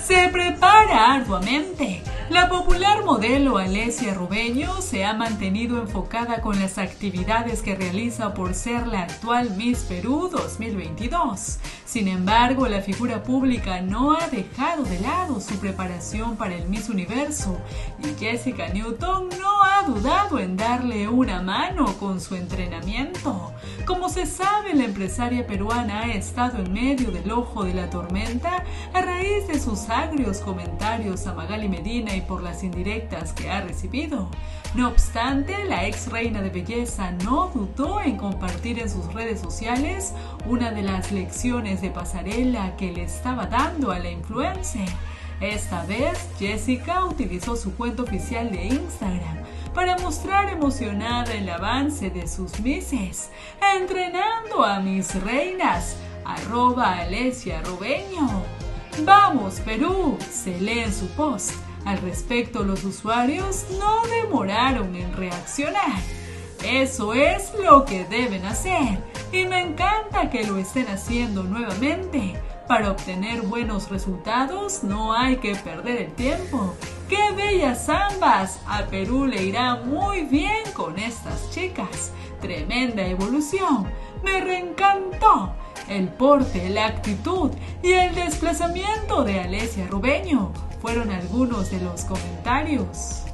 Se prepara arduamente. La popular modelo Alessia Rubeño se ha mantenido enfocada con las actividades que realiza por ser la actual Miss Perú 2022. Sin embargo, la figura pública no ha dejado de lado su preparación para el Miss Universo y Jessica Newton no ha dudado en darle una mano con su entrenamiento. Como se sabe, la empresaria peruana ha estado en medio del ojo de la tormenta a raíz de sus agrios comentarios a Magali Medina y por las indirectas que ha recibido. No obstante, la ex reina de belleza no dudó en compartir en sus redes sociales una de las lecciones de pasarela que le estaba dando a la influencer. Esta vez, Jessica utilizó su cuenta oficial de Instagram para mostrar emocionada el avance de sus misses, entrenando a mis reinas, @Alessia Rubeño. ¡Vamos, Perú!, se lee en su post. Al respecto, los usuarios no demoraron en reaccionar. Eso es lo que deben hacer y me encanta que lo estén haciendo nuevamente. Para obtener buenos resultados no hay que perder el tiempo. ¡Qué bellas ambas! A Perú le irá muy bien con estas chicas. Tremenda evolución. Me reencantó. El porte, la actitud y el desplazamiento de Alessia Rubeño fueron algunos de los comentarios.